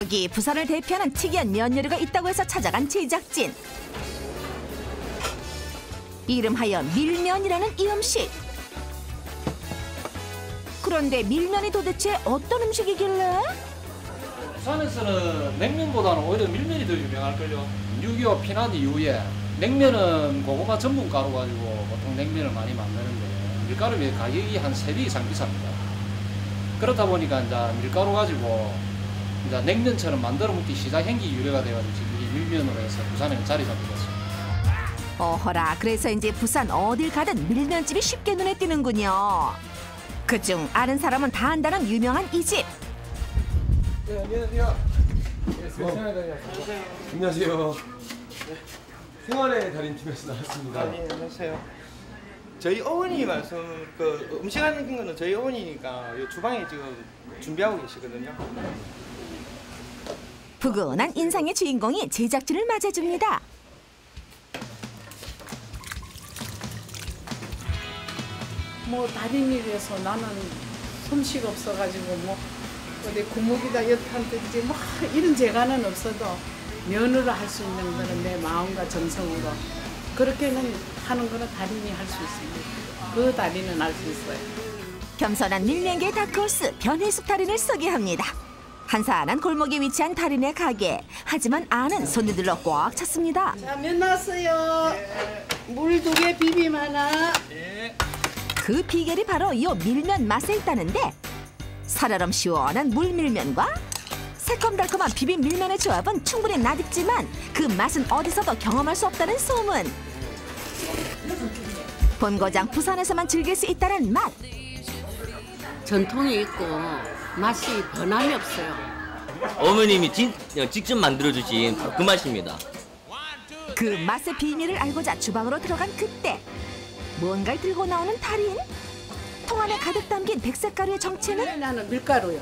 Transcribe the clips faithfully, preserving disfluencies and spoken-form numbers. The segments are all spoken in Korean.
여기 부산을 대표하는 특이한 면 요리가 있다고 해서 찾아간 제작진. 이름하여 밀면이라는 이 음식. 그런데 밀면이 도대체 어떤 음식이길래? 부산에서는 냉면보다는 오히려 밀면이 더 유명할걸요. 육이오 피난 이후에 냉면은 고구마 전분 가루 가지고 보통 냉면을 많이 만드는데 밀가루의 가격이 한 세 배 이상 비쌉니다. 그렇다 보니까 이제 밀가루 가지고 이제 냉면처럼 만들어 먹기 시작한 게 유래가 돼가지고 지금 이 밀면으로 해서 부산에 자리 잡게 됐습니다. 어허라, 그래서 이제 부산 어딜 가든 밀면집이 쉽게 눈에 띄는군요. 그중 아는 사람은 다 안다는 유명한 이 집. 네, 안녕하세요. 네, 안녕하세요. 안녕하세요. 생활의 달인팀에서 나왔습니다. 아, 네, 안녕하세요. 저희 어머니 말씀, 그 음식하는 거는 저희 어머니니까 이 주방에 지금 준비하고 계시거든요. 부근한 인상의 주인공이 제작진을 맞아줍니다. 뭐 달인이라서 나는 솜씨가 없어가지고 뭐 어디 구멍이다 엿한듯이 뭐 이런 재간은 없어도 면으로 할 수 있는 거는 내 마음과 정성으로 그렇게는 하는 거는 달인이 할 수 있습니다. 그 달인은 할 수 있어요. 겸손한 밀면계 다크호스 변희숙 달인을 소개합니다. 한산한 골목에 위치한 달인의 가게. 하지만 안은 손님들로 꽉 찼습니다. 자, 면 나왔어요. 네. 물 두 개 비빔 하나. 네. 그 비결이 바로 이 밀면 맛에 있다는데 살얼음 시원한 물밀면과 새콤달콤한 비빔 밀면의 조합은 충분히 낯익지만 그 맛은 어디서도 경험할 수 없다는 소문. 본고장 부산에서만 즐길 수 있다는 맛. 전통이 있고 맛이 변함이 없어요. 어머님이 진, 직접 만들어주신 그 맛입니다. 그 맛의 비밀을 알고자 주방으로 들어간 그때 뭔가를 들고 나오는 달인? 통 안에 가득 담긴 백색 가루의 정체는? 나는 밀가루요.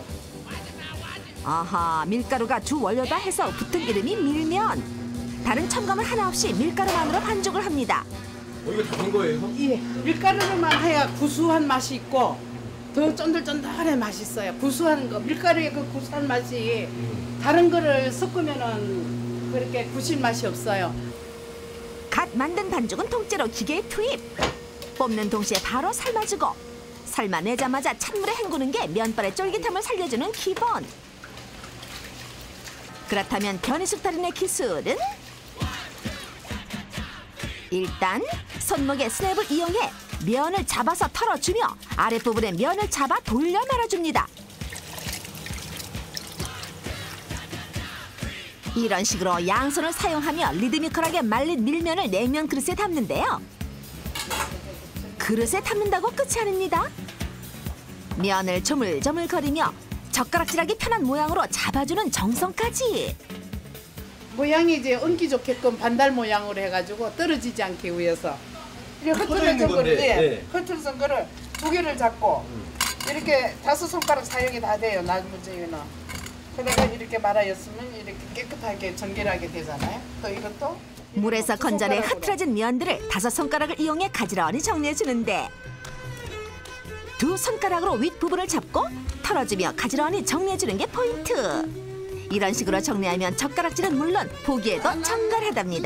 아하, 밀가루가 주 원료다 해서 붙은 이름이 밀면. 다른 첨가물 하나 없이 밀가루만으로 반죽을 합니다. 어, 이거 다 된 거예요? 예, 밀가루로만 해야 구수한 맛이 있고 더 쫀득쫀득해 맛있어요. 구수한 거, 밀가루의 그 구수한 맛이 다른 거를 섞으면은 그렇게 구실 맛이 없어요. 갓 만든 반죽은 통째로 기계에 투입. 뽑는 동시에 바로 삶아주고 삶아내자마자 찬물에 헹구는 게 면발의 쫄깃함을 살려주는 기본. 그렇다면 변희숙 달인의 기술은? 일단 손목의 스냅을 이용해 면을 잡아서 털어주며 아랫부분에 면을 잡아 돌려 말아줍니다. 이런 식으로 양손을 사용하며 리드미컬하게 말린 밀면을 냉면 그릇에 담는데요. 그릇에 담는다고 끝이 아닙니다. 면을 조물조물거리며 젓가락질하기 편한 모양으로 잡아주는 정성까지. 모양이 이제 얹기 좋게끔 반달 모양으로 해가지고 떨어지지 않게 위해서 이렇게 흐트러진 거를 네. 흐트러진 거를 두 개를 잡고 이렇게 다섯 손가락 사용이 다 돼요. 나중에는 그러다가 이렇게 말아였으면 이렇게 깨끗하게 정결하게 되잖아요. 또 이것도 물에서 건져내 흐트러진 면들을 다섯 손가락을 이용해 가지런히 정리해주는데 두 손가락으로 윗부분을 잡고 털어주며 가지런히 정리해주는 게 포인트. 이런 식으로 정리하면 젓가락질은 물론 보기에도 정갈하답니다.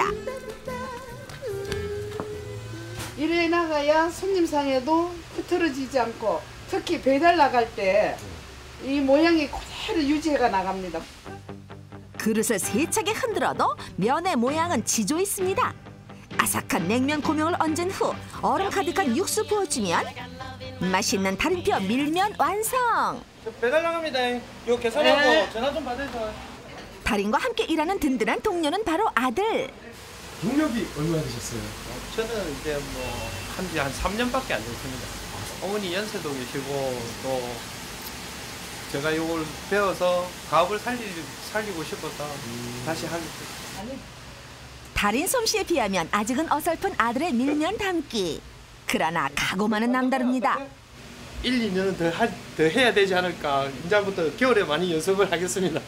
이래 나가야 손님상에도 흐트러지지 않고 특히 배달 나갈 때 이 모양이 그대로 유지가 나갑니다. 그릇을 세차게 흔들어도 면의 모양은 지조 있습니다. 아삭한 냉면 고명을 얹은 후 얼음 가득한 육수 부어주면 맛있는 달인표 밀면 완성. 배달 나갑니다. 이거 계산하고 네. 전화 좀 받으세요. 달인과 함께 일하는 든든한 동료는 바로 아들. 경력이 얼마나 되셨어요? 저는 이제 뭐 한지 한 삼 년밖에 안 됐습니다. 어머니 연세도 계시고 또 제가 이걸 배워서 가업을 살리, 살리고 싶어서 음. 다시 하게 됐어요. 달인 솜씨에 비하면 아직은 어설픈 아들의 밀면 담기. 그러나 각오만은 남다릅니다. 일, 이 년은 더, 하, 더 해야 되지 않을까. 이제부터 겨울에 많이 연습을 하겠습니다.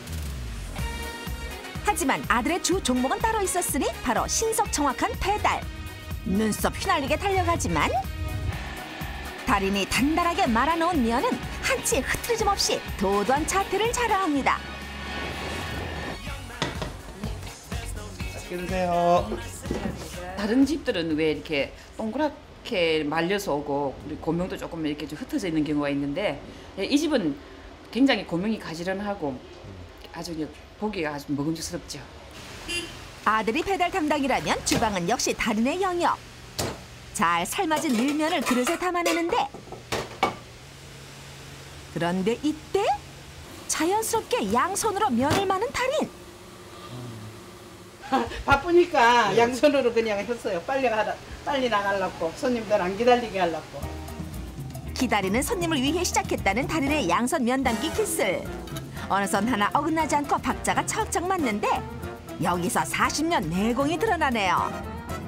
하지만 아들의 주 종목은 따로 있었으니 바로 신속 정확한 배달. 눈썹 휘날리게 달려가지만 달인이 단단하게 말아놓은 면은 한치 흐트러짐 없이 도도한 자태를 자랑합니다. 맛있게 드세요. 다른 집들은 왜 이렇게 동그랗게 말려서 오고 우리 고명도 조금 이렇게 좀 흩어져 있는 경우가 있는데 이 집은 굉장히 고명이 가지런하고 아주 보기가 아주 먹음직스럽죠. 아들이 배달 담당이라면 주방은 역시 달인의 영역. 잘 삶아진 밀면을 그릇에 담아내는데 그런데 이때 자연스럽게 양손으로 면을 마는 달인. 바쁘니까 양손으로 그냥 했어요. 빨리 가라, 빨리 나가려고 손님들 안 기다리게 하려고. 기다리는 손님을 위해 시작했다는 달인의 양손 면 담기 기술. 어느 선 하나 어긋나지 않고 박자가 척척 맞는데 여기서 사십 년 내공이 드러나네요.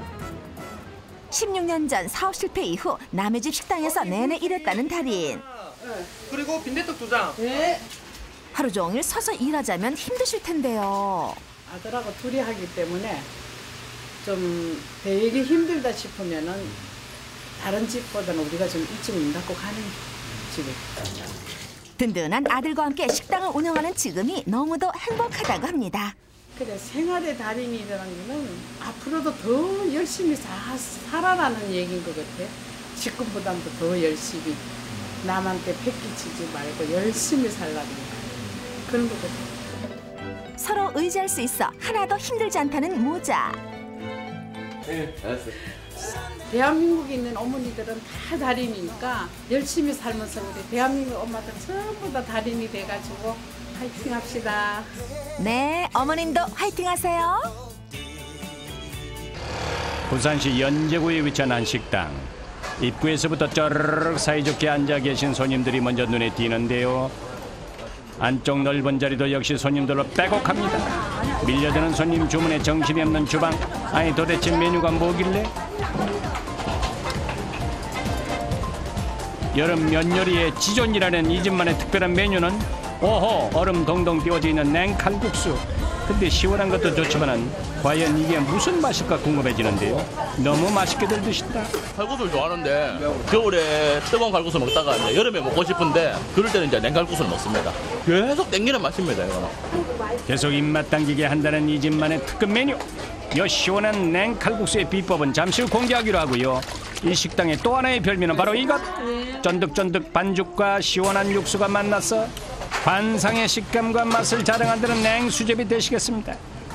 십육 년 전 사업 실패 이후 남의 집 식당에서 내내 일했다는 달인. 그리고 빈대떡 두 장. 네. 하루 종일 서서 일하자면 힘드실 텐데요. 아들하고 둘이 하기 때문에 좀 되게 힘들다 싶으면은 다른 집보다는 우리가 좀 일찍 문 닫고 가는 집이. 든든한 아들과 함께 식당을 운영하는 지금이 너무도 행복하다고 합니다. 그래 생활의 달인이라는 거는 앞으로도 더 열심히 사, 살아라는 얘기인 것 같아. 지금보다도 더 열심히 남한테 패기치지 말고 열심히 살라는 그런 것 같아. 서로 의지할 수 있어 하나도 힘들지 않다는 모자. 네, 알았어요. 대한민국에 있는 어머니들은 다 달인이니까 열심히 살면서 우리 대한민국 엄마들 전부 다 달인이 돼가지고 파이팅 합시다. 네, 어머님도 화이팅 하세요. 부산시 연제구에 위치한 한 식당. 입구에서부터 쪼르륵 사이좋게 앉아 계신 손님들이 먼저 눈에 띄는데요. 안쪽 넓은 자리도 역시 손님들로 빼곡합니다. 밀려드는 손님 주문에 정신이 없는 주방. 아니 도대체 메뉴가 뭐길래? 여름 면 요리의 지존이라는 이 집만의 특별한 메뉴는 오호 얼음 동동 띄워져 있는 냉칼국수. 근데 시원한 것도 좋지만은 과연 이게 무슨 맛일까 궁금해지는데요. 너무 맛있게들 드신다. 칼국수를 좋아하는데 겨울에 뜨거운 칼국수 먹다가 이제 여름에 먹고 싶은데 그럴 때는 이제 냉칼국수를 먹습니다. 계속 땡기는 맛입니다. 이거는. 계속 입맛 당기게 한다는 이 집만의 특급 메뉴. 이 시원한 냉칼국수의 비법은 잠시 후 공개하기로 하고요. 이 식당의 또 하나의 별미는 바로 이것. 쫀득쫀득 반죽과 시원한 육수가 만나서 환상의 식감과 맛을 자랑한다는 냉수제비 되시겠습니다.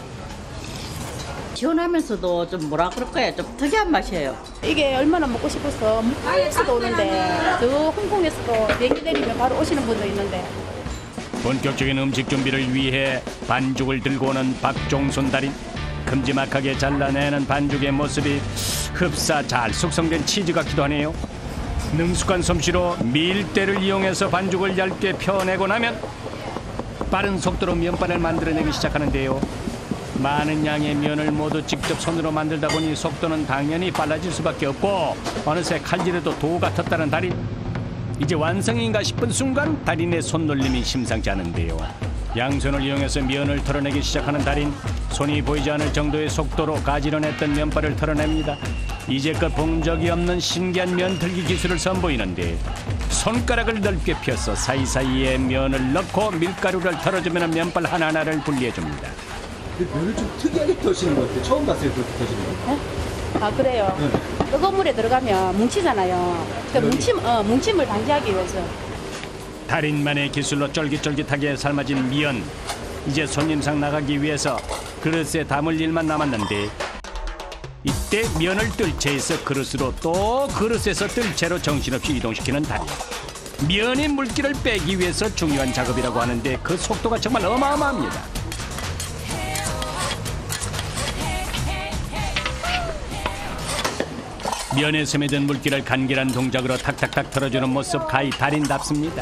시원하면서도 좀 뭐라 그럴까요? 좀 특이한 맛이에요. 이게 얼마나 먹고 싶어서 한국에서도 오는데 저 홍콩에서도 비행기 내리면 바로 오시는 분도 있는데. 본격적인 음식 준비를 위해 반죽을 들고 오는 박종순 달인. 큼지막하게 잘라내는 반죽의 모습이 흡사 잘 숙성된 치즈 같기도 하네요. 능숙한 솜씨로 밀대를 이용해서 반죽을 얇게 펴내고 나면 빠른 속도로 면발을 만들어내기 시작하는데요. 많은 양의 면을 모두 직접 손으로 만들다 보니 속도는 당연히 빨라질 수밖에 없고 어느새 칼질에도 도가 텄다는 달인. 이제 완성인가 싶은 순간 달인의 손놀림이 심상치 않은데요. 양손을 이용해서 면을 털어내기 시작하는 달인. 손이 보이지 않을 정도의 속도로 가지런했던 면발을 털어냅니다. 이제껏 본 적이 없는 신기한 면털기 기술을 선보이는데 손가락을 넓게 펴서 사이사이에 면을 넣고 밀가루를 털어주면 면발 하나하나를 분리해줍니다. 근데 면을 좀 특이하게 터시는 것 같아요. 처음 봤어요, 그렇게 터시는 거. 네? 아 그래요? 네. 뜨거운 물에 들어가면 뭉치잖아요. 그 뭉침, 어, 뭉침을 방지하기 위해서. 달인만의 기술로 쫄깃쫄깃하게 삶아진 면. 이제 손님상 나가기 위해서 그릇에 담을 일만 남았는데 이때 면을 뜰 채에서 그릇으로 또 그릇에서 뜰 채로 정신없이 이동시키는 달인. 면의 물기를 빼기 위해서 중요한 작업이라고 하는데 그 속도가 정말 어마어마합니다. 면에 스며든 물기를 간결한 동작으로 탁탁탁 털어주는 모습 가히 달인답습니다.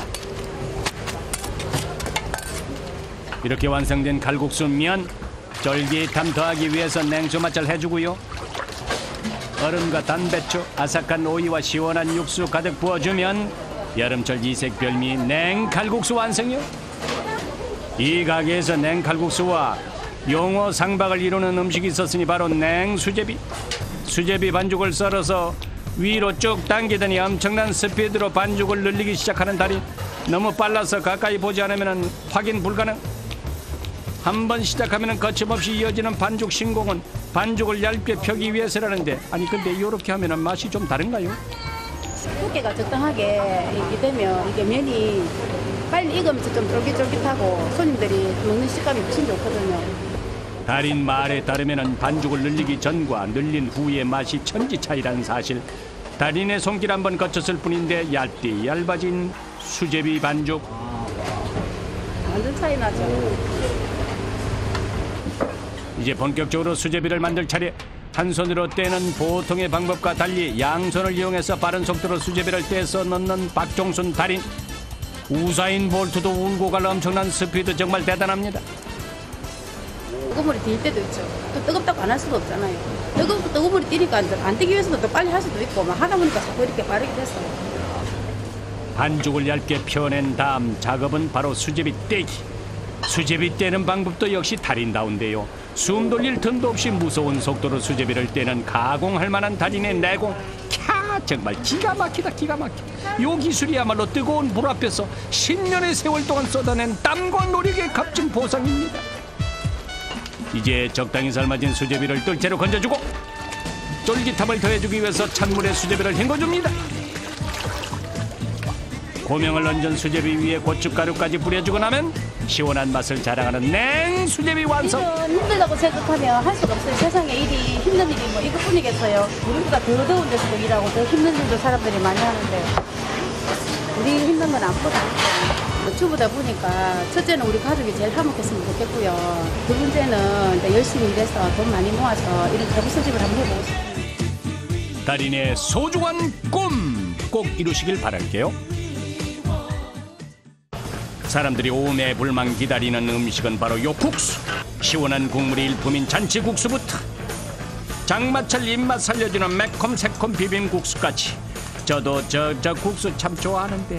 이렇게 완성된 칼국수 면, 쫄깃함 더하기 위해서 냉수 맛을 해주고요. 얼음과 단배추, 아삭한 오이와 시원한 육수 가득 부어주면 여름철 이색 별미 냉칼국수 완성이요. 이 가게에서 냉칼국수와 용어 상박을 이루는 음식이 있었으니 바로 냉수제비. 수제비 반죽을 썰어서 위로 쭉 당기더니 엄청난 스피드로 반죽을 늘리기 시작하는 달인. 너무 빨라서 가까이 보지 않으면 확인 불가능. 한 번 시작하면 거침없이 이어지는 반죽 신공은 반죽을 얇게 펴기 위해서라는데, 아니 근데 이렇게 하면 맛이 좀 다른가요? 두께가 적당하게 이게 되면 이게 면이 빨리 익으면서 좀 쫄깃쫄깃하고 손님들이 먹는 식감이 훨씬 좋거든요. 달인 말에 따르면 반죽을 늘리기 전과 늘린 후의 맛이 천지 차이라는 사실. 달인의 손길 한번 거쳤을 뿐인데 얇디 얇아진 수제비 반죽. 완전 차이 나죠. 이제 본격적으로 수제비를 만들 차례. 한 손으로 떼는 보통의 방법과 달리 양손을 이용해서 빠른 속도로 수제비를 떼서 넣는 박종순 달인. 우사인 볼트도 울고 갈 엄청난 스피드, 정말 대단합니다. 뜨거운 물이 뛸 때도 있죠. 또 뜨겁다고 안 할 수도 없잖아요. 뜨거, 뜨거운 물이 뛰니까 안 뛰기 위해서도 또 빨리 할 수도 있고 막 하다 보니까 자꾸 이렇게 빠르게 됐어요. 반죽을 얇게 펴낸 다음 작업은 바로 수제비 떼기. 수제비 떼는 방법도 역시 달인다운데요. 숨 돌릴 틈도 없이 무서운 속도로 수제비를 떼는 가공할 만한 달인의 내공. 캬, 정말 기가 막히다, 기가 막혀. 요 기술이야말로 뜨거운 불 앞에서 십년의 세월 동안 쏟아낸 땀과 노력의 값진 보상입니다. 이제 적당히 삶아진 수제비를 뜰채로 건져주고 쫄깃함을 더해주기 위해서 찬물에 수제비를 헹궈줍니다. 고명을 얹은 수제비 위에 고춧가루까지 뿌려주고 나면 시원한 맛을 자랑하는 냉수제비 완성. 일은 힘들다고 생각하면 할 수가 없어요. 세상에 일이 힘든 일이 뭐 이것뿐이겠어요. 우리보다 더 더운 데서도 일하고 더 힘든 일도 사람들이 많이 하는데 우리 힘든 건 아무것도 아니죠. 유튜브다 보니까 첫째는 우리 가족이 제일 화목했으면 좋겠고요. 두 번째는 이제 열심히 일해서 돈 많이 모아서 이런 가구 수집을 한번 해보고 싶어요. 달인의 소중한 꿈 꼭 이루시길 바랄게요. 사람들이 오매불망 기다리는 음식은 바로 요 국수. 시원한 국물이 일품인 잔치국수부터 장마철 입맛 살려주는 매콤 새콤 비빔국수까지. 저도 저, 저 국수 참 좋아하는데.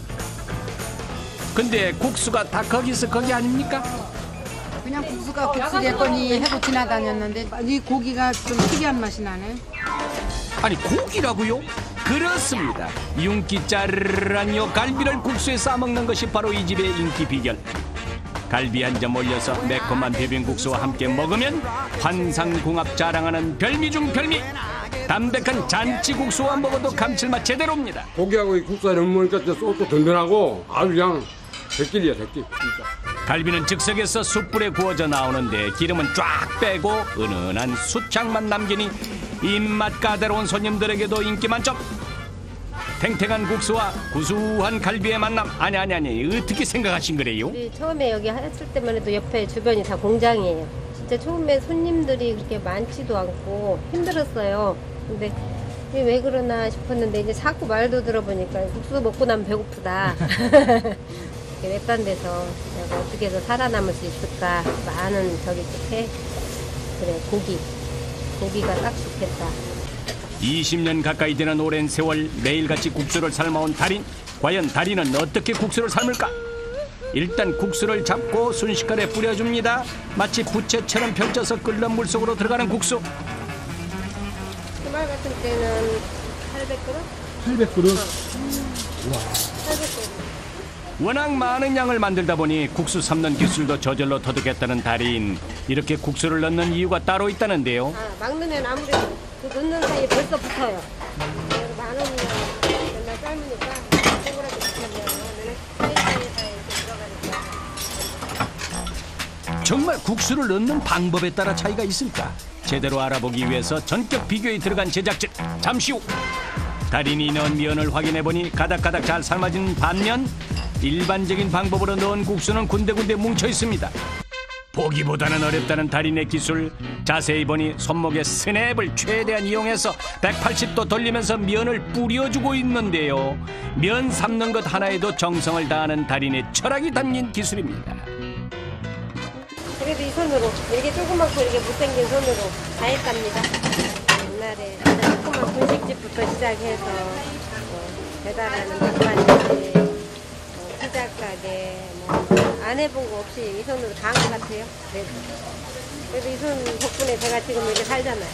근데 국수가 다 거기서 거기 아닙니까? 그냥 국수가 국수겠거니 하고 지나다녔는데 이 고기가 좀 특이한 맛이 나네. 아니 고기라고요? 그렇습니다. 윤기 짜르르한 요 갈비를 국수에 싸먹는 것이 바로 이 집의 인기 비결. 갈비 한 점 올려서 매콤한 비빔국수와 함께 먹으면 환상궁합 자랑하는 별미 중 별미. 담백한 잔치국수와 먹어도 감칠맛 제대로입니다. 고기하고 이 국수가 너무 먹으니까 소스도 든든하고 아주 그냥 대길이야 대길. 갈비는 즉석에서 숯불에 구워져 나오는데 기름은 쫙 빼고 은은한 숯향만 남기니 입맛 까다로운 손님들에게도 인기 만점. 탱탱한 국수와 구수한 갈비의 만남. 아니 아니 아니 어떻게 생각하신 거래요? 우리 처음에 여기 했을 때만 해도 옆에 주변이 다 공장이에요. 진짜 처음에 손님들이 그렇게 많지도 않고 힘들었어요. 근데 왜 그러나 싶었는데 이제 자꾸 말도 들어보니까 국수 먹고 나면 배고프다. 외딴 데서 내가 어떻게 해서 살아남을 수 있을까 많은 저기 끝에 그래 고기 고기가 딱 좋겠다. 이십 년 가까이 되는 오랜 세월 매일같이 국수를 삶아온 달인. 과연 달인은 어떻게 국수를 삶을까? 일단 국수를 잡고 순식간에 뿌려줍니다. 마치 부채처럼 펼쳐서 끓는 물속으로 들어가는 국수. 주말 같은 때는 팔백 그릇? 팔백 그릇? 어. 와. 팔백 그릇. 워낙 많은 양을 만들다 보니 국수 삶는 기술도 저절로 터득했다는 달인. 이렇게 국수를 넣는 이유가 따로 있다는데요. 아, 막 넣으면 아무래도 그 넣는 사이에 벌써 붙어요. 그래서 많으면 맨날 삶으니까 동그랗게 붙으면 사이사이사이 들어가니까. 정말 국수를 넣는 방법에 따라 차이가 있을까? 제대로 알아보기 위해서 전격 비교에 들어간 제작진. 잠시 후 달인이 넣은 면을 확인해보니 가닥가닥 잘 삶아진 반면 일반적인 방법으로 넣은 국수는 군데군데 뭉쳐 있습니다. 보기보다는 어렵다는 달인의 기술. 자세히 보니 손목에 스냅을 최대한 이용해서 백팔십 도 돌리면서 면을 뿌려주고 있는데요. 면 삶는 것 하나에도 정성을 다하는 달인의 철학이 담긴 기술입니다. 그래도 이 손으로 이렇게 조그맣고 이렇게 못생긴 손으로 다 했답니다. 옛날에 조그만 분식집부터 시작해서 뭐 배달하는 백반집, 뭐 피자 가게 뭐 안 해본 거 없이 이 손으로 다 한 것 같아요. 그래도, 그래도 이 손 덕분에 제가 지금 이렇게 살잖아요.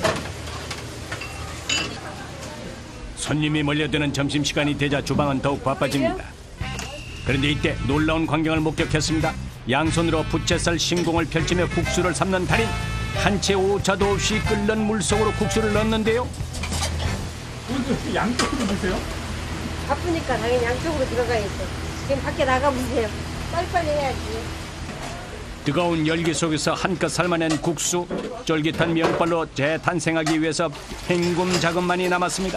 손님이 몰려드는 점심시간이 되자 주방은 더욱 바빠집니다. 그런데 이때 놀라운 광경을 목격했습니다. 양손으로 부채살 신공을 펼치며 국수를 삶는 달인. 한 채 오차도 없이 끓는 물 속으로 국수를 넣는데요. 양쪽으로 드세요? 바쁘니까 당연히 양쪽으로 들어가야죠. 지금 밖에 나가보세요. 빨리빨리 해야지. 뜨거운 열기 속에서 한껏 삶아낸 국수. 쫄깃한 면발로 재탄생하기 위해서 헹굼 작업만이 남았습니다.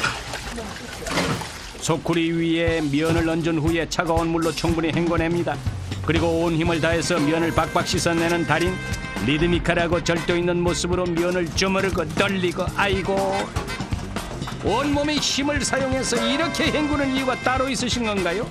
소쿠리 위에 면을 얹은 후에 차가운 물로 충분히 헹궈냅니다. 그리고 온 힘을 다해서 면을 박박 씻어내는 달인. 리드미컬하고 절도 있는 모습으로 면을 주무르고 떨리고 아이고. 온몸의 힘을 사용해서 이렇게 헹구는 이유가 따로 있으신 건가요?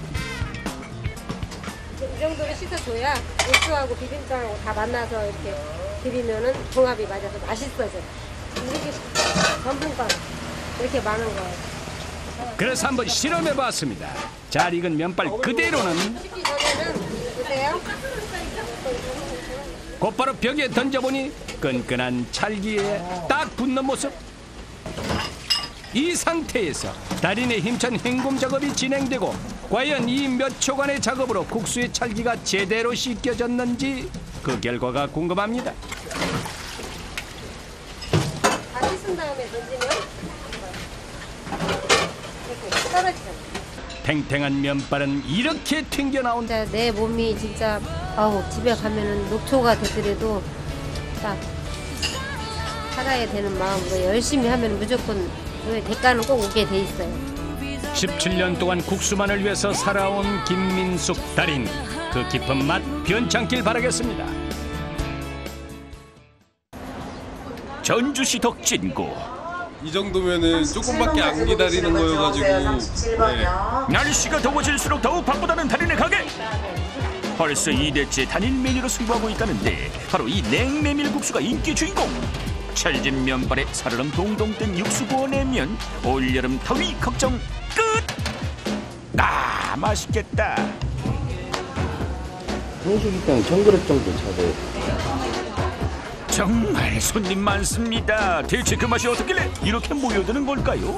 이 정도로 씻어줘야 육수하고 비빔장하고 다 만나서 이렇게 비비면은 궁합이 맞아서 맛있어져. 이게 전분가루 이렇게 많은 거예요. 그래서 한번 실험해봤습니다. 잘 익은 면발 그대로는 식기 전에는 보세요. 곧바로 벽에 던져보니 끈끈한 찰기에 딱 붙는 모습. 이 상태에서 달인의 힘찬 헹굼 작업이 진행되고 과연 이 몇 초간의 작업으로 국수의 찰기가 제대로 씻겨졌는지 그 결과가 궁금합니다. 다 씻은 다음에 던지면 이렇게 떨어지잖아요. 탱탱한 면발은 이렇게 튕겨나온. 진짜 내 몸이 진짜 아우 집에 가면은 녹초가 되더라도 딱 살아야 되는 마음으로 열심히 하면 무조건 대가는 꼭 오게 돼 있어요. 십칠 년 동안 국수만을 위해서 살아온 김민숙 달인. 그 깊은 맛 변찮길 바라겠습니다. 전주시 덕진구. 이 정도면은 조금밖에 안 기다리는 거여가지고 네. 날씨가 더워질수록 더욱 바쁘다는 달인의 가게. 벌써 이 대째 단일 메뉴로 승부하고 있다는데 바로 이 냉메밀국수가 인기 주인공. 찰진 면발에 사르릉 동동 뜬 육수 부어내면 올여름 더위 걱정 끝. 아 맛있겠다. 한식당 천 그릇 정도 차려요. 정말 손님 많습니다. 대체 그 맛이 어떻길래 이렇게 모여드는 걸까요?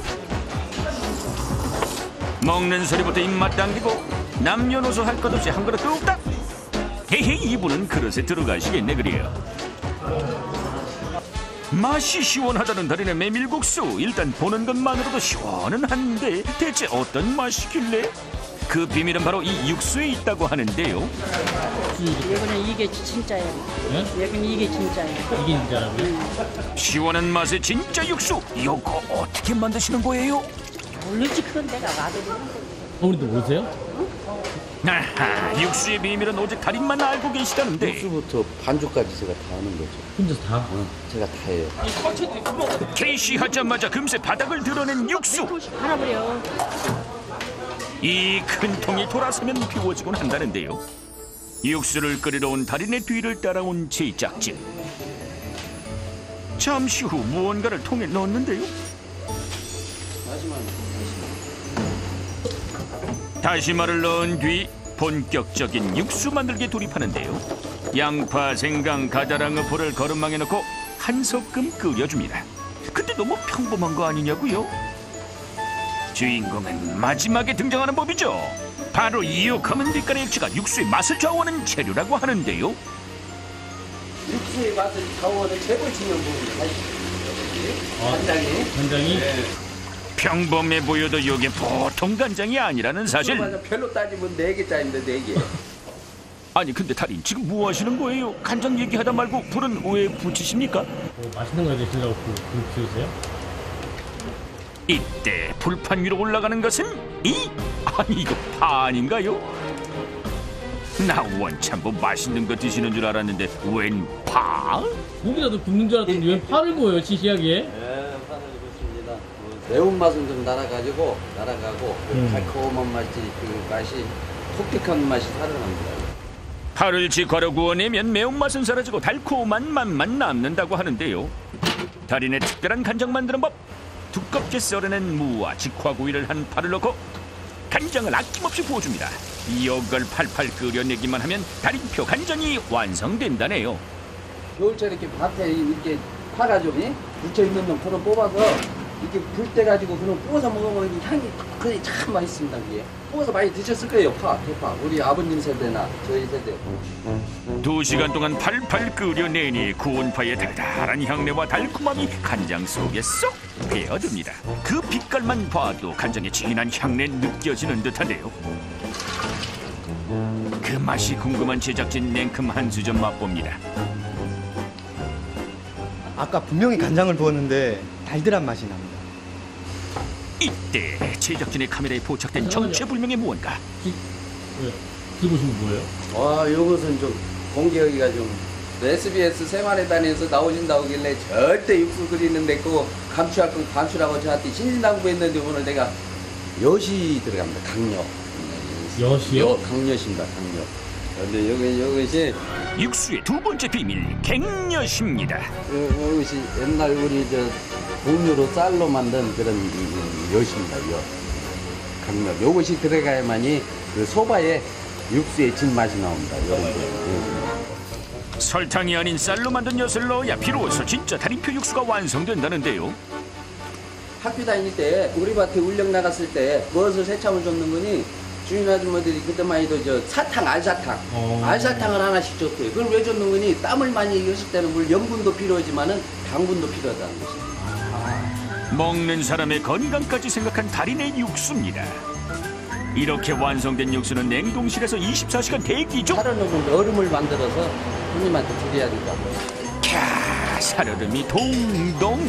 먹는 소리부터 입맛 당기고 남녀노소 할 것 없이 한 그릇 뚝딱. 헤헤 이분은 그릇에 들어가시겠네 그래요. 맛이 시원하다는 달인의 메밀국수. 일단 보는 것만으로도 시원은 한데 대체 어떤 맛이길래? 그 비밀은 바로 이 육수에 있다고 하는데요. 여기는 이게 진짜예요. 네? 여기는 이게 진짜예요. 이게 진짜라고요? 시원한 맛의 진짜 육수. 이거 어떻게 만드시는 거예요? 모르지 그건 내가 아들이 하는 거지. 어머니도 모르세요? 아하, 육수의 비밀은 오직 달인만 알고 계시다는데. 육수부터 반죽까지 제가 다 하는 거죠. 혼자서 다? 응, 제가 다 해요. 케이씨 하자마자 금세 바닥을 드러낸 육수. 하나 버려. 이 큰 통이 돌아서면 비워지곤 한다는데요. 육수를 끓이러 온 달인의 뒤를 따라온 제작진. 잠시 후 무언가를 통에 넣었는데요. 다시마를 넣은 뒤 본격적인 육수 만들기에 돌입하는데요. 양파, 생강, 가자랑 어포를 거름망에 넣고 한 소끔 끓여줍니다. 근데 너무 평범한 거 아니냐고요? 주인공은 마지막에 등장하는 법이죠. 바로 이 유커먼 빛깔의 액체가 육수의 맛을 좌우하는 재료라고 하는데요. 육수의 맛을 좌우하는 최고 중요한 부분이 간장이. 간장이? 네. 평범해 보여도 이게 보통 간장이 아니라는 사실. 별로 따지면 네 개짜리인데 네 개. 아니 근데 달인 지금 뭐 하시는 거예요? 간장 얘기하다 말고 불은 왜 붙이십니까? 뭐 맛있는 거 드시려고 불 피우세요? 이때 불판 위로 올라가는 것은 이? 아니 이거 파 아닌가요? 나 원참 뭐 맛있는 거 드시는 줄 알았는데 웬 파? 고기라도 굽는 줄 알았더니 왜 파를 구워요 시시하게? 네, 파를 굽습니다. 매운맛은 좀 날아가지고 날아가고 그 달콤한 맛이 그 맛이 독특한 맛이 살아납니다. 파를 직화로 구워내면 매운맛은 사라지고 달콤한 맛만 남는다고 하는데요. 달인의 특별한 간장 만드는 법. 두껍게 썰어낸 무와 직화구이를 한 파를 넣고 간장을 아낌없이 부어줍니다. 이걸 팔팔 끓여내기만 하면 달인표 간장이 완성된다네요. 겨울철에 이렇게 밭에 이렇게 파가 좀 붙여 있는 놈 손을 뽑아서 이렇게 불 때 가지고 그런 구워서 먹으면 이게 향이 그게 참 맛있습니다. 이게 구워서 많이 드셨을 거예요. 파, 대파. 우리 아버님 세대나 저희 세대. 두 시간 동안 팔팔 끓여내니 구운 파의 달달한 향내와 달콤함이 간장 속에 쏙 배어듭니다. 그 빛깔만 봐도 간장의 진한 향내 느껴지는 듯한데요. 그 맛이 궁금한 제작진 냉큼 한 수 좀 맛봅니다. 아까 분명히 간장을 부었는데 달달한 맛이 납니다. 이때 제작진의 카메라에 포착된 정체불명의 무언가. 들어보시면 뭐예요? 와, 이것은 좀 공개하기가 좀 에스비에스 생활에 다니면서 나오신다고 하길래 절대 육수 끓이는데 그거 감추할 건 감추라고 저한테 신신당부했는데 오늘 내가 엿이 들어갑니다. 강엿. 엿이요? 엿, 강엿입니다. 강엿. 근데 여기 이것이 육수의 두 번째 비밀 갱엿입니다. 이것이 옛날 우리 저 동료로 쌀로 만든 그런 엿입니다. 엿. 강엿. 이것이 들어가야만이 그 소바의 육수의 진맛이 나옵니다. 여러분들. 설탕이 아닌 쌀로 만든 엿을 넣어야 비로소 진짜 다리표 육수가 완성된다는데요. 학교 다닐 때 우리 밭에 울력 나갔을 때 무엇을 세참을 줬는 거니 주인 아줌마들이 그때만 해도 저 사탕, 알사탕, 어. 알사탕을 하나씩 줬대요. 그걸 왜 줬는 거니 땀을 많이 흘렸을 때는 물 염분도 필요하지만은 당분도 필요하다는 것이. 아. 먹는 사람의 건강까지 생각한 달인의 육수입니다. 이렇게 완성된 육수는 냉동실에서 이십사 시간 대기 중. 살아놓은 얼음을 만들어서 손님한테 드려야 된다고. 캬, 살얼음이 동동.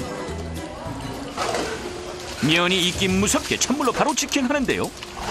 면이 익기 무섭게 찬물로 바로 직행하는데요.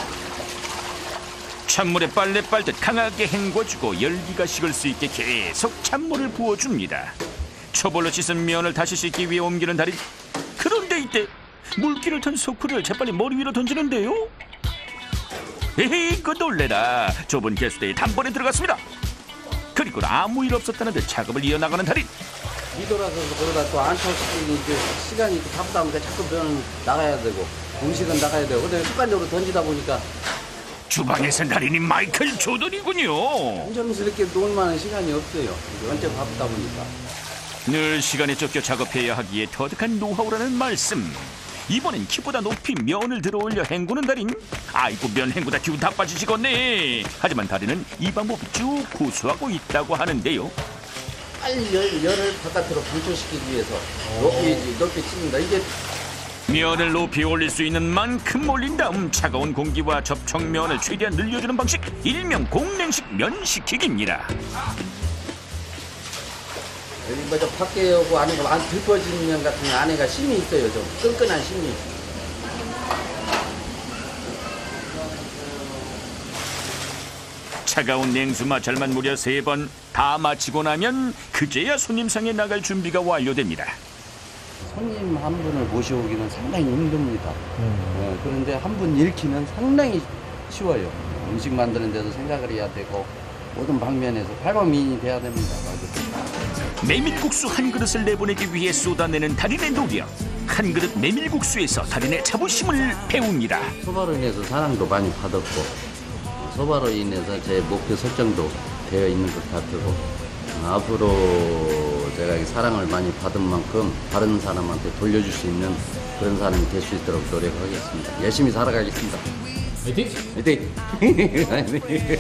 찬물에 빨래 빨듯 강하게 헹궈주고 열기가 식을 수 있게 계속 찬물을 부어줍니다. 초벌로 씻은 면을 다시 씻기 위해 옮기는 달인. 그런데 이때 물기를 탄 소쿠를 재빨리 머리 위로 던지는데요. 에헤이, 그 놀래라. 좁은 개수대에 단번에 들어갔습니다. 그리고 아무 일 없었다는 듯 작업을 이어나가는 달인. 뒤돌아서 그러다 또 안창시키니 시간이 또 바쁘다 보니까 자꾸 면은 나가야 되고 음식은 나가야 되고 근데 습관적으로 던지다 보니까 주방에서 달인이 마이클 조던이군요. 안정스럽게 놀 만한 시간이 없어요. 언제 바쁘다 보니까. 늘 시간에 쫓겨 작업해야 하기에 터득한 노하우라는 말씀. 이번엔 키보다 높이 면을 들어올려 헹구는 달인. 아이고, 면 헹구다 기운 다 빠지시겠네. 하지만 달인은 이 방법을 쭉 고수하고 있다고 하는데요. 빨리 열, 열을 바깥으로 방출시키기 위해서 높이, 높이 칩니다. 이게 면을 높이 올릴 수 있는 만큼 올린 다음 차가운 공기와 접촉면을 최대한 늘려주는 방식, 일명 공냉식 면식히기입니다. 여기 뭐 저 밖에 오고 안에 안 들퍼지는 면 같은 거 안에가 심이 있어요. 좀 끈끈한 심이. 차가운 냉수 마찰만 무려 세 번 다 마치고 나면 그제야 손님상에 나갈 준비가 완료됩니다. 손님 한 분을 모셔오기는 상당히 힘듭니다. 음. 네, 그런데 한 분 잃기는 상당히 쉬워요. 음식 만드는 데도 생각을 해야 되고 모든 방면에서 팔방미인이 돼야 됩니다. 메밀국수 한 그릇을 내보내기 위해 쏟아내는 달인의 노력. 한 그릇 메밀국수에서 달인의 자부심을 배웁니다. 소바로 인해서 사랑도 많이 받았고 소바로 인해서 제 목표 설정도 되어 있는 것 같고 앞으로 제가 이 사랑을 많이 받은 만큼 다른 사람한테 돌려줄 수 있는 그런 사람이 될 수 있도록 노력하겠습니다. 열심히 살아가겠습니다. 화이팅! 화이팅!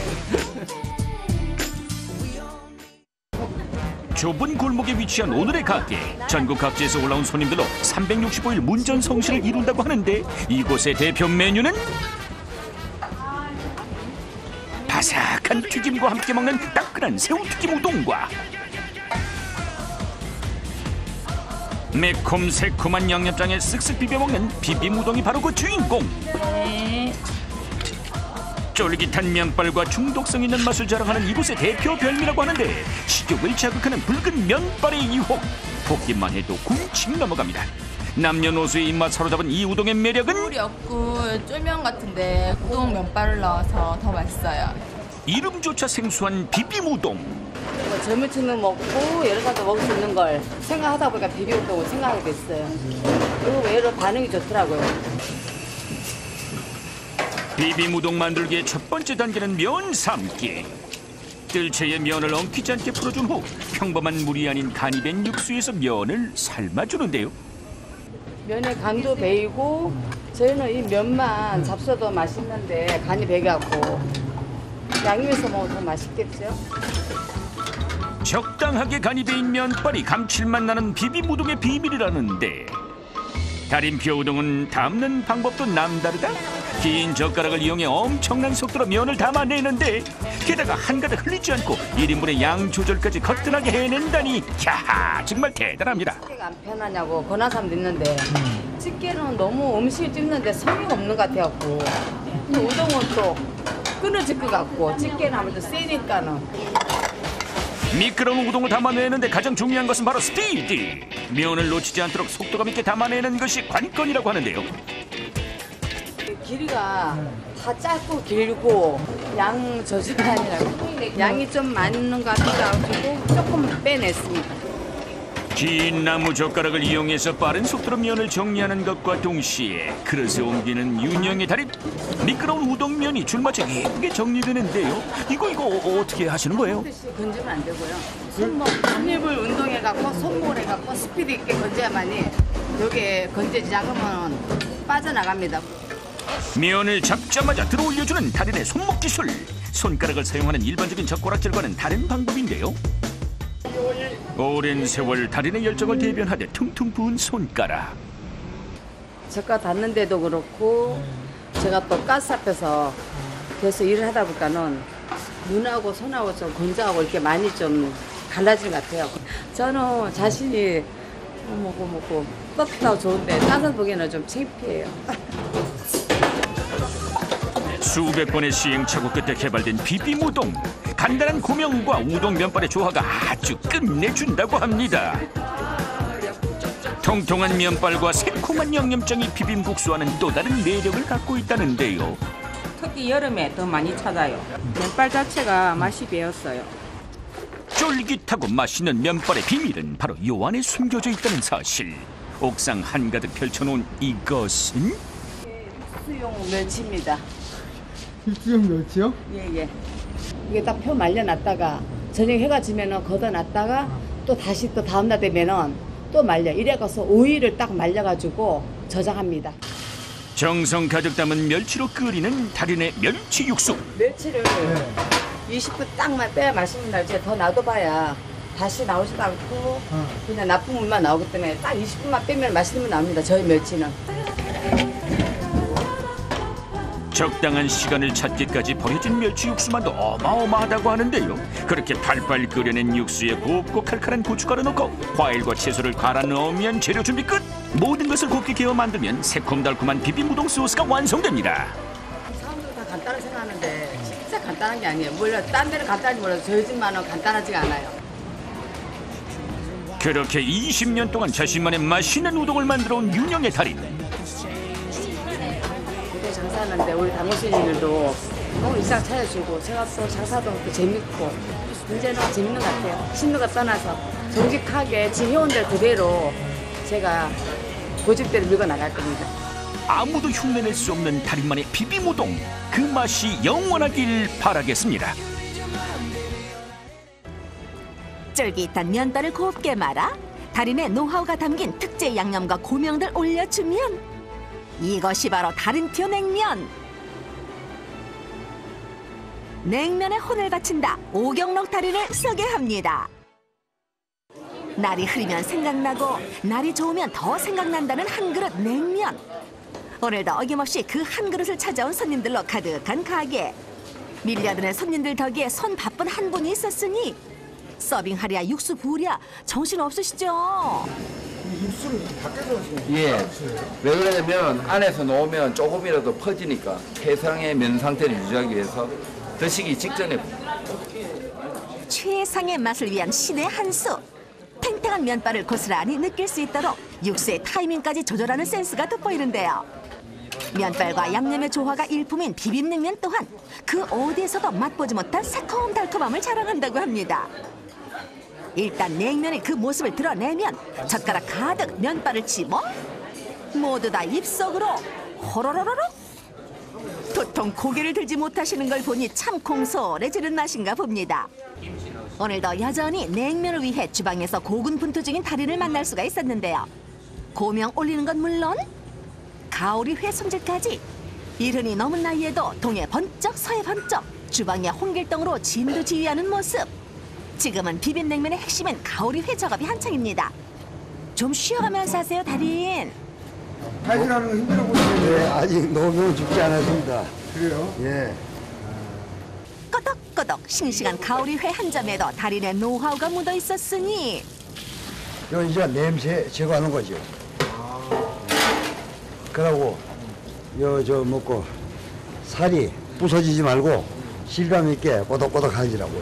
좁은 골목에 위치한 오늘의 가게. 전국 각지에서 올라온 손님들로 삼백육십오 일 문전성시를 이룬다고 하는데 이곳의 대표 메뉴는 바삭한 튀김과 함께 먹는 따끈한 새우튀김 우동과 매콤 새콤한 양념장에 쓱쓱 비벼먹는 비빔우동이 바로 그 주인공. 쫄깃한 면발과 중독성 있는 맛을 자랑하는 이곳의 대표 별미라고 하는데 식욕을 자극하는 붉은 면발의 유혹. 볶기만 해도 군침 넘어갑니다. 남녀노소의 입맛 사로잡은 이 우동의 매력은 물이 없고 쫄면 같은데 우동 면발을 넣어서 더 맛있어요. 이름조차 생소한 비빔우동. 젊은 층은 먹고 여러 가지 먹을 수 있는 걸 생각하다 보니까 비빔우동을 생각하게 됐어요. 그리고 외로 반응이 좋더라고요. 비빔우동 만들기의 첫 번째 단계는 면 삶기. 뜰채에 면을 엉키지 않게 풀어준 후 평범한 물이 아닌 간이 된 육수에서 면을 삶아주는데요. 면의 간도 배이고 저희는 이 면만 잡숴도 맛있는데 간이 배갖고 양념해서 먹으면 더 맛있겠죠? 적당하게 간이 배인 면발이 감칠맛 나는 비빔우동의 비밀이라는데 달인표 우동은 담는 방법도 남다르다. 긴 젓가락을 이용해 엄청난 속도로 면을 담아내는데 게다가 한가득 흘리지 않고 일 인분의 양 조절까지 거뜬하게 해낸다니 야 정말 대단합니다. 집게가 안 편하냐고 권한 사람도 있는데 집게는 너무 음식을 찝는데 성의가 없는 것 같아갖고 또 우동은 또 끊어질 것 같고 집게는 아무래도 세니까는 미끄러운 우동을 담아내는데 가장 중요한 것은 바로 스피드. 면을 놓치지 않도록 속도감 있게 담아내는 것이 관건이라고 하는데요. 길이가 다 짧고 길고 양 저절이 아니라 양이 좀 많은 것 같아가지고 조금 빼냈습니다. 긴 나무 젓가락을 이용해서 빠른 속도로 면을 정리하는 것과 동시에 그릇에 옮기는 윤영의 달인. 미끄러운 우동면이 줄맞춰 예쁘게 정리되는데요. 이거 이거 어떻게 하시는 거예요? 건지면 안 되고요. 손목, 손입을 운동해갖고 손목을 해갖고 스피드 있게 건져야만이 여기에 건져지지 않으면 빠져나갑니다. 면을 잡자마자 들어올려주는 달인의 손목 기술. 손가락을 사용하는 일반적인 젓가락질과는 다른 방법인데요. 오랜 세월 달인의 열정을 대변하되 퉁퉁 부은 손가락. 젓가락 닿는데도 그렇고 제가 또 가스 앞에서 계속 일을 하다 보니까는 눈하고 손하고 좀 건조하고 이렇게 많이 좀 갈라진 것 같아요. 저는 자신이 먹고 먹고 떳떳하고 좋은데 딴 보기에는 좀 창피해요. 수백 번의 시행착오 끝에 개발된 비빔우동. 간단한 고명과 우동 면발의 조화가 아주 끝내준다고 합니다. 통통한 면발과 새콤한 양념장이 비빔국수와는 또 다른 매력을 갖고 있다는데요. 특히 여름에 더 많이 찾아요. 면발 자체가 맛이 배었어요. 쫄깃하고 맛있는 면발의 비밀은 바로 요 안에 숨겨져 있다는 사실. 옥상 한가득 펼쳐놓은 이것은? 육수용 멸치입니다. 육수용 멸치요? 예예. 이게 딱 표 말려놨다가 저녁 해가 지면은 걷어놨다가 또 다시 또 다음날 되면은 또 말려. 이래가서 오 일을 딱 말려가지고 저장합니다. 정성 가득 담은 멸치로 끓이는 달인의 멸치 육수. 멸치를 이십 분 딱만 빼야 맛있는 날 이제 더 놔둬봐야 다시 나오지도 않고 그냥 나쁜 물만 나오기 때문에 딱 이십 분만 빼면 맛있는 물 나옵니다. 저희 멸치는. 적당한 시간을 찾기까지 버려진 멸치 육수만도 어마어마하다고 하는데요. 그렇게 팔팔 끓여낸 육수에 곱고 칼칼한 고춧가루 넣고 과일과 채소를 갈아 넣으면 재료 준비 끝! 모든 것을 곱게 개어 만들면 새콤달콤한 비빔우동 소스가 완성됩니다. 사람들 다 간단하게 생각하는데 진짜 간단한 게 아니에요. 물론 딴 데는 간단한지 몰라도 저희 집만은 간단하지가 않아요. 그렇게 이십 년 동안 자신만의 맛있는 우동을 만들어온 윤영의 달인. 장사하는데 우리 당구수님들도 너무 일상 찾아주고 제가 또 장사도 또 재밌고 이제는 재밌는 것 같아요. 신는 거 떠나서 정직하게 지 해온 대로 그대로 제가 고집대로 밀고 나갈 겁니다. 아무도 흉내낼 수 없는 달인만의 비빔우동. 그 맛이 영원하길 바라겠습니다. 쫄깃한 면발을 곱게 말아 달인의 노하우가 담긴 특제 양념과 고명들 올려주면 이것이 바로 달인표 냉면. 냉면에 혼을 바친다. 오경록 달인을 소개합니다. 날이 흐리면 생각나고 날이 좋으면 더 생각난다는 한 그릇 냉면. 오늘도 어김없이 그 한 그릇을 찾아온 손님들로 가득한 가게. 밀려드는 손님들 덕에 손 바쁜 한 분이 있었으니 서빙하랴 육수 부으랴 정신 없으시죠? 육수를 밖에서 하시는 거예요? 예. 왜 그러냐면 안에서 놓으면 조금이라도 퍼지니까 최상의 면 상태를 유지하기 위해서 드시기 직전에 최상의 맛을 위한 신의 한 수. 탱탱한 면발을 고스란히 느낄 수 있도록 육수의 타이밍까지 조절하는 센스가 돋보이는데요. 면발과 양념의 조화가 일품인 비빔냉면 또한 그 어디에서도 맛보지 못한 새콤달콤함을 자랑한다고 합니다. 일단 냉면의 그 모습을 드러내면 젓가락 가득 면발을 집어 모두 다 입속으로 호로로로로. 도통 고개를 들지 못하시는 걸 보니 참 공손해지는 맛인가 봅니다. 오늘도 여전히 냉면을 위해 주방에서 고군분투 중인 달인을 만날 수가 있었는데요. 고명 올리는 건 물론 가오리 회 손질까지 이른이 넘은 나이에도 동해 번쩍 서해 번쩍 주방의 홍길동으로 진두지휘하는 모습. 지금은 비빔냉면의 핵심인 가오리 회 작업이 한창입니다. 좀 쉬어가면서 하세요, 달인. 발질하는 거 힘들어 보이는데. 네, 아직 노면 죽지 않았습니다. 그래요? 예. 꺼덕꺼덕 싱싱한 가오리 회 한 점에도 달인의 노하우가 묻어 있었으니 이거 이제 냄새 제거하는 거죠. 그러고 요 저 먹고 살이 부서지지 말고 실감 있게 꼬덕꼬덕 하지라고.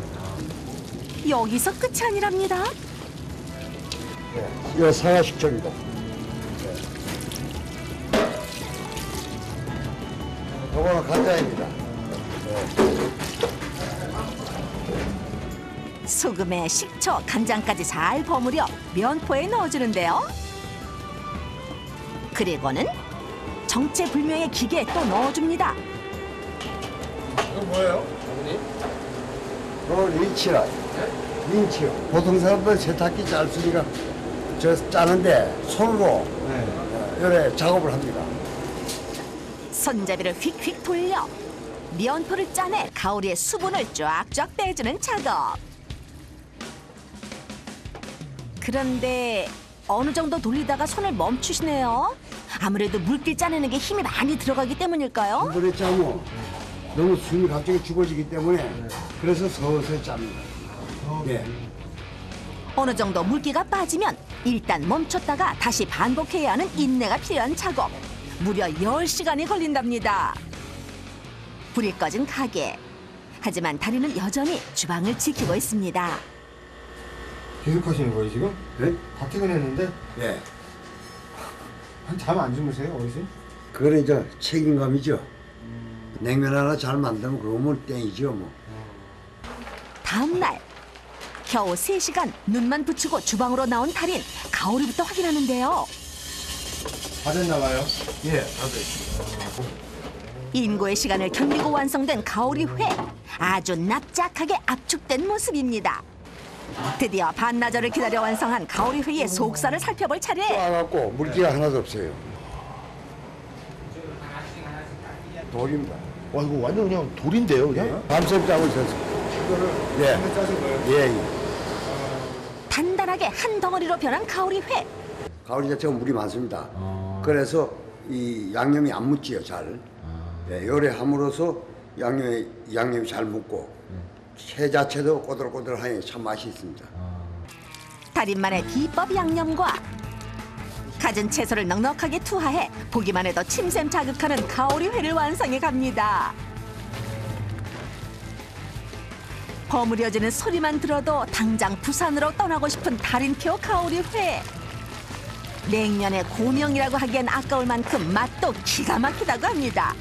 여기서 끝이 아니랍니다. 이거 사과 식초입니다. 요거는 간장입니다. 소금에 식초, 간장까지 잘 버무려 면포에 넣어주는데요. 그리고는 정체불명의 기계에 또 넣어줍니다. 이거 뭐예요? 이거 린치라. 린치요. 보통 사람들 세탁기 잘 쓰니까 저 짜는데 손으로 네. 이래 작업을 합니다. 손잡이를 휙휙 돌려 면포를 짜내 가오리의 수분을 쫙쫙 빼주는 작업. 그런데 어느 정도 돌리다가 손을 멈추시네요. 아무래도 물길 짜내는 게 힘이 많이 들어가기 때문일까요? 물에 짜면 너무 숨이 갑자기 죽어지기 때문에 그래서 서서히 짭니다. 예. 어느 정도 물기가 빠지면 일단 멈췄다가 다시 반복해야 하는 인내가 필요한 작업. 무려 열 시간이 걸린답니다. 불이 꺼진 가게. 하지만 달인은 여전히 주방을 지키고 있습니다. 계속 하시는 거예요 지금? 네? 다 퇴근했는데? 예. 잠 안 주무세요 어르신? 그거는 이제 책임감이죠. 냉면 하나 잘 만들면 그러면 땡이죠 뭐. 다음 날 겨우 세 시간 눈만 붙이고 주방으로 나온 달인. 가오리부터 확인하는데요. 다 됐나 봐요? 예, 다 됐습니다. 인고의 시간을 견디고 완성된 가오리 회. 아주 납작하게 압축된 모습입니다. 드디어 반나절을 기다려 완성한 가오리 회의 속살을 살펴볼 차례. 쪄갖고 물기가 하나도 없어요. 돌입니다. 와 이거 완전 그냥 돌인데요 그냥? 밤새 짜고 있었습니다. 이거를 예. 짜신 거예요? 예, 예. 단단하게 한 덩어리로 변한 가오리 회. 가오리 자체가 물이 많습니다. 그래서 이 양념이 안 묻지요 잘. 예, 요래 함으로써 양념이 양념이 잘 묻고 회 자체도 꼬들꼬들하니 참 맛이 있습니다. 달인만의 비법 양념과 갖은 채소를 넉넉하게 투하해 보기만 해도 침샘 자극하는 가오리 회를 완성해 갑니다. 버무려지는 소리만 들어도 당장 부산으로 떠나고 싶은 달인표 가오리 회. 냉면의 고명이라고 하기엔 아까울 만큼 맛도 기가 막히다고 합니다.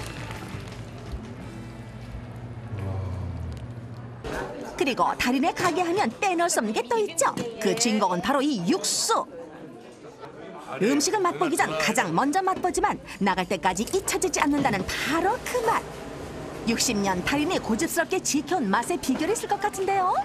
그리고 달인의 가게 하면 빼놓을 수 없는 게 또 있죠. 그 주인공은 바로 이 육수. 음식을 맛보기 전 가장 먼저 맛보지만 나갈 때까지 잊혀지지 않는다는 바로 그 맛. 육십 년 달인이 고집스럽게 지켜온 맛의 비결이 있을 것 같은데요.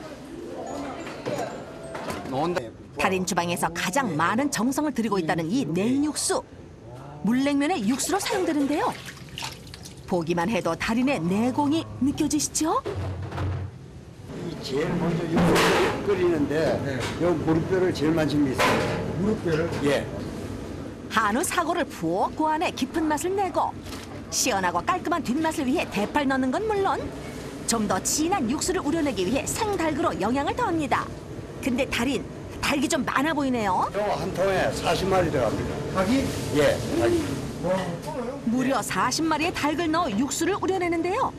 달인 주방에서 가장 많은 정성을 들이고 있다는 이 냉육수. 물냉면의 육수로 사용되는데요. 보기만 해도 달인의 내공이 느껴지시죠? 제일 먼저 육수를 끓이는데 네. 요 무릎뼈를 제일 많이 믿습니다. 무릎뼈를? 예. 한우 사고를 부엌 고안해 깊은 맛을 내고 시원하고 깔끔한 뒷맛을 위해 대파를 넣는 건 물론 좀 더 진한 육수를 우려내기 위해 생달구로 영양을 더합니다. 근데 달인, 닭이 좀 많아 보이네요. 요 한 통에 사십 마리 들어갑니다. 닭이? 예, 닭이. 무려 사십 마리의 닭을 넣어 육수를 우려내는데요.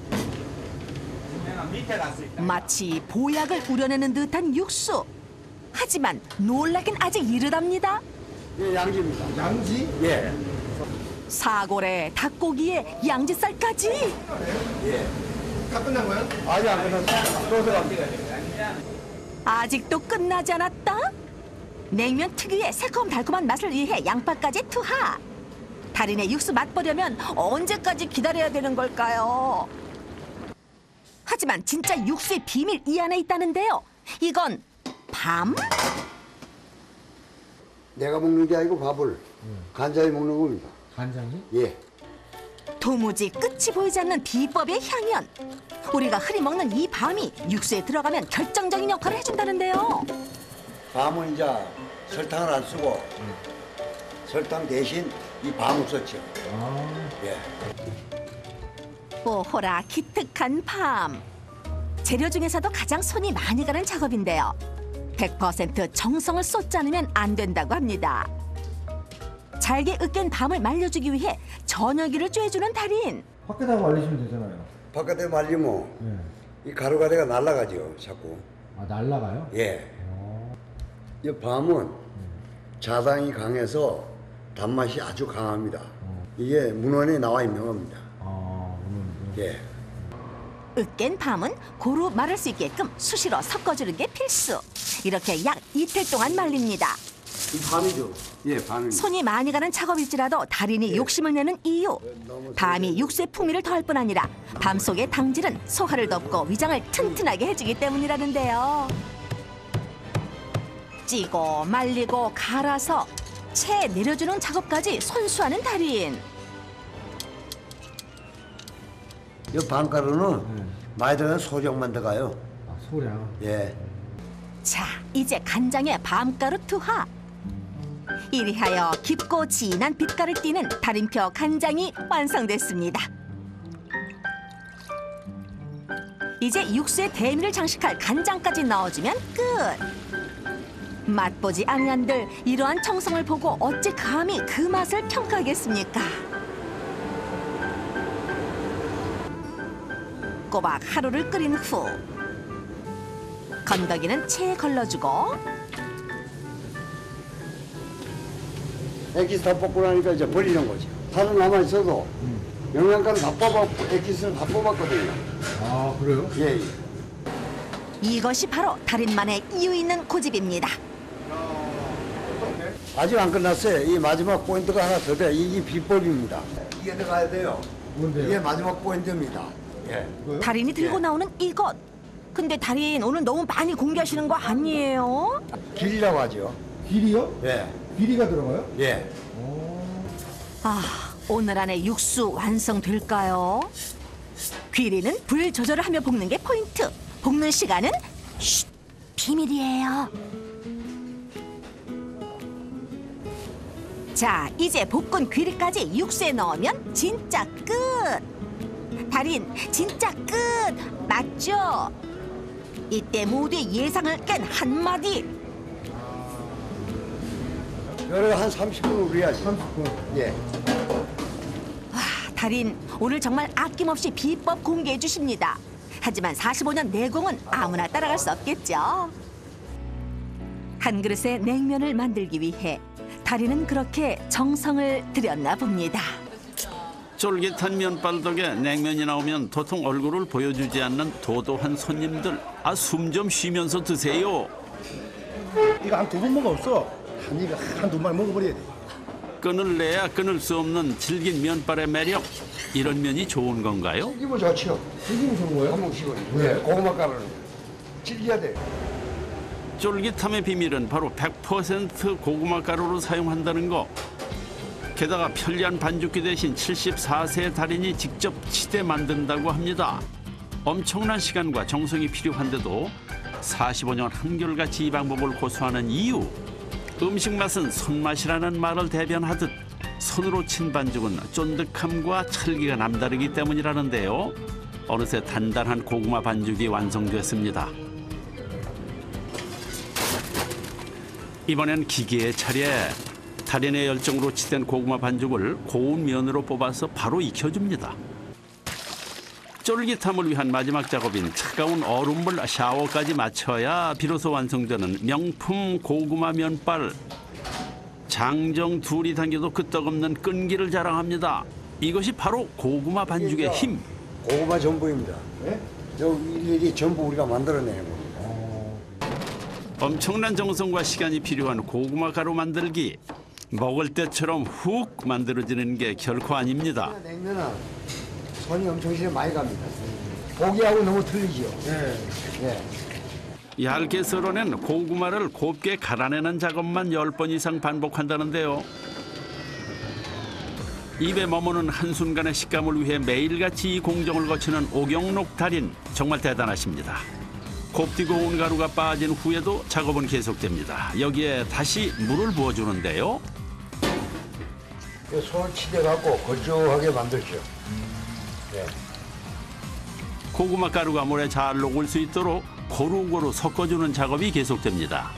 마치 보약을 우려내는 듯한 육수. 하지만 놀라긴 아직 이르답니다. 예, 양지입니다. 양지? 예. 사골에 닭고기에 양지살까지. 예. 다 끝난 거예요? 아직 안 끝났습니다. 또 들어갑니다. 아직도 끝나지 않았다? 냉면 특유의 새콤달콤한 맛을 위해 양파까지 투하. 달인의 육수 맛보려면 언제까지 기다려야 되는 걸까요? 하지만 진짜 육수의 비밀 이 안에 있다는데요. 이건 밤? 내가 먹는 게 아니고 밥을 음. 간장이 먹는 겁니다. 간장이? 예. 도무지 끝이 보이지 않는 비법의 향연. 우리가 흔히 먹는 이 밤이 육수에 들어가면 결정적인 역할을 해준다는데요. 밤은 이제 설탕을 안 쓰고 설탕 대신 이 밤을 썼죠. 아. 예. 오호라 기특한 밤. 재료 중에서도 가장 손이 많이 가는 작업인데요. 백 퍼센트 정성을 쏟지 않으면 안 된다고 합니다. 잘게 으깬 밤을 말려주기 위해 저녁이를 쬐주는 달인. 밖에다 말리시면 되잖아요. 바깥에 말리면 네. 이 가루가루가 날아가죠, 자꾸. 아, 날라가요? 예. 이 밤은 자당이 강해서 단맛이 아주 강합니다. 이게 문헌에 나와 있는 겁니다. 아, 예. 으깬 밤은 고루 마를 수 있게끔 수시로 섞어주는 게 필수. 이렇게 약 이틀 동안 말립니다. 이 밤이죠. 예, 밤입니다. 손이 많이 가는 작업일지라도 달인이 욕심을 내는 이유. 밤이 육수의 풍미를 더할 뿐 아니라 밤 속의 당질은 소화를 덮고 위장을 튼튼하게 해주기 때문이라는데요. 찌고 말리고 갈아서 채 내려주는 작업까지 손수하는 달인. 이 밤가루는 많이 들어가는 소량만 들어가요. 아, 소량? 예. 자, 이제 간장에 밤가루 투하. 이리하여 깊고 진한 빛깔을 띠는 달인표 간장이 완성됐습니다. 이제 육수에 대미를 장식할 간장까지 넣어주면 끝. 맛보지 않은들 이러한 정성을 보고 어찌 감히 그 맛을 평가하겠습니까? 꼬박 하루를 끓인 후 건더기는 채에 걸러주고 액기스 다 뽑고 나니까 이제 버리는 거죠. 살은 남아있어도 영양가를 다 뽑았고 액기스를 다 뽑았거든요. 아, 그래요? 예, 예. 이것이 바로 달인만의 이유 있는 고집입니다. 아직 안 끝났어요. 이 마지막 포인트가 하나 더 돼요. 이게 비법입니다. 이게 들어가야 돼요. 뭔데요? 이게 마지막 포인트입니다. 예. 달인이 들고 예. 나오는 이것. 근데 달인 오늘 너무 많이 공개하시는 거 아니에요? 길이라고 하죠. 길이요? 예. 길이가 들어가요? 예. 아, 오늘 안에 육수 완성될까요? 귀리는 불 조절을 하며 볶는 게 포인트. 볶는 시간은 쉿, 비밀이에요. 자, 이제 볶은 귀리까지 육수에 넣으면 진짜 끝. 달인, 진짜 끝. 맞죠? 이때 모두의 예상을 깬 한마디. 열을 한 삼십 분 우려야지. 삼십 분. 예. 와, 달인 오늘 정말 아낌없이 비법 공개해 주십니다. 하지만 사십오 년 내공은 아무나 따라갈 수 없겠죠. 한 그릇의 냉면을 만들기 위해 달인은 그렇게 정성을 들였나 봅니다. 쫄깃한 면발 덕에 냉면이 나오면 도통 얼굴을 보여주지 않는 도도한 손님들. 아, 숨 좀 쉬면서 드세요. 이거 한 두 번 먹었어. 한 입에 한두 마리 먹어버려야 돼. 끈을 내야 끊을 수 없는 질긴 면발의 매력. 이런 면이 좋은 건가요? 튀기면 좋죠. 튀기면 좋은 거예요? 한번 튀거든요. 네, 고구마 가루는 튀겨야 돼. 쫄깃함의 비밀은 바로 백 퍼센트 고구마 가루를 사용한다는 거. 게다가 편리한 반죽기 대신 칠십사 세 달인이 직접 치대 만든다고 합니다. 엄청난 시간과 정성이 필요한데도 사십오 년 한결같이 이 방법을 고수하는 이유. 음식 맛은 손맛이라는 말을 대변하듯 손으로 친 반죽은 쫀득함과 찰기가 남다르기 때문이라는데요. 어느새 단단한 고구마 반죽이 완성됐습니다. 이번엔 기계의 차례. 달인의 열정으로 치댄 고구마 반죽을 고운 면으로 뽑아서 바로 익혀줍니다. 쫄깃함을 위한 마지막 작업인 차가운 얼음물 샤워까지 마쳐야 비로소 완성되는 명품 고구마 면발. 장정 둘이 당겨도 끄떡없는 끈기를 자랑합니다. 이것이 바로 고구마 반죽의 힘. 고구마 전부입니다. 네? 이게 전부 우리가 만들어내는 겁니다. 엄청난 정성과 시간이 필요한 고구마 가루 만들기. 먹을 때처럼 훅 만들어지는 게 결코 아닙니다. 냉면은 손이 엄청 많이 갑니다. 고기하고 너무 틀리지요. 네. 네. 얇게 썰어낸 고구마를 곱게 갈아내는 작업만 열 번 이상 반복한다는데요. 입에 머무는 한순간의 식감을 위해 매일같이 이 공정을 거치는 오경록 달인, 정말 대단하십니다. 곱디고 온 가루가 빠진 후에도 작업은 계속됩니다. 여기에 다시 물을 부어주는데요. 손을 치대갖고 건조하게 만들죠. 네. 고구마 가루가 물에 잘 녹을 수 있도록 고루고루 섞어주는 작업이 계속됩니다.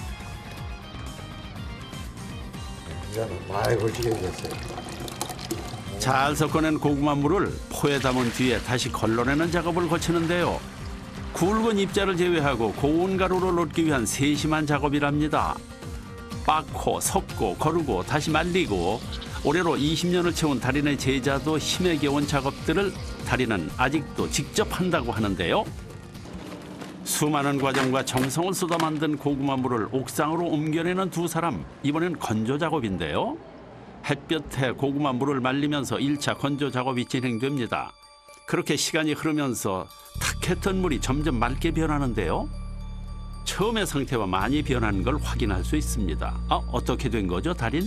이제는 많이 걸치게 됐어요. 잘 섞어낸 고구마 물을 포에 담은 뒤에 다시 걸러내는 작업을 거치는데요. 굵은 입자를 제외하고 고운 가루를 얻기 위한 세심한 작업이랍니다. 빻고 섞고 거르고 다시 말리고 올해로 이십 년을 채운 달인의 제자도 힘에 겨운 작업들을 달인은 아직도 직접 한다고 하는데요. 수많은 과정과 정성을 쏟아 만든 고구마 물을 옥상으로 옮겨내는 두 사람, 이번엔 건조 작업인데요. 햇볕에 고구마 물을 말리면서 일 차 건조 작업이 진행됩니다. 그렇게 시간이 흐르면서 탁했던 물이 점점 맑게 변하는데요. 처음의 상태와 많이 변한 걸 확인할 수 있습니다. 아, 어떻게 된 거죠, 달인?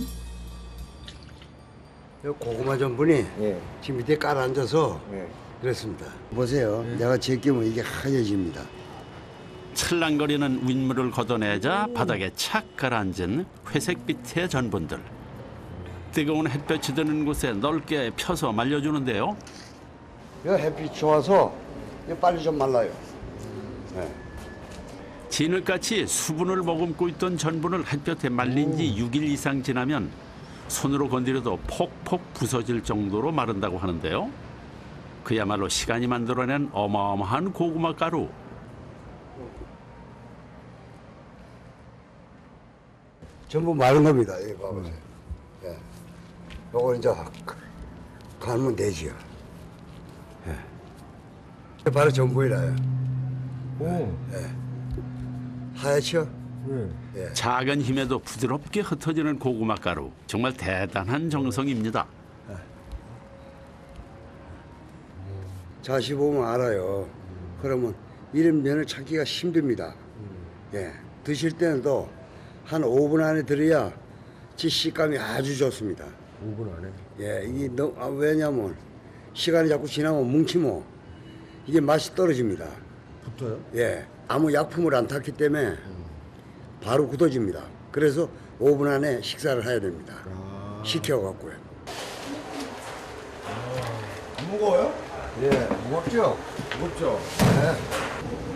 고구마 전분이 지금 밑에 깔아앉아서 그렇습니다. 보세요. 내가 제끼면 이게 하얘집니다. 찰랑거리는 윗물을 걷어내자 바닥에 착 가라앉은 회색빛의 전분들. 뜨거운 햇볕이 드는 곳에 넓게 펴서 말려주는데요. 이 햇빛 좋아서 빨리 좀 말라요. 네. 진흙같이 수분을 머금고 있던 전분을 햇볕에 말린 지 육 일 이상 지나면 손으로 건드려도 폭폭 부서질 정도로 마른다고 하는데요. 그야말로 시간이 만들어낸 어마어마한 고구마 가루. 전부 마른 겁니다. 이거 봐보세요. 예. 요거 이제 갈면 되지요. 예. 바로 전부이라요. 오. 예. 하얗죠? 예. 작은 힘에도 부드럽게 흩어지는 고구마 가루. 정말 대단한 정성입니다. 자시 보면 알아요. 그러면 이런 면을 찾기가 힘듭니다. 예. 드실 때는 또 한 오 분 안에 들어야 지 식감이 아주 좋습니다. 오 분 안에? 예, 이게 너, 아, 왜냐면 시간이 자꾸 지나면 뭉치면 이게 맛이 떨어집니다. 붙어요? 예, 아무 약품을 안 탔기 때문에 바로 굳어집니다. 그래서 오 분 안에 식사를 해야 됩니다. 아. 식혀갖고요. 아, 무거워요? 예, 무겁죠? 무겁죠? 네.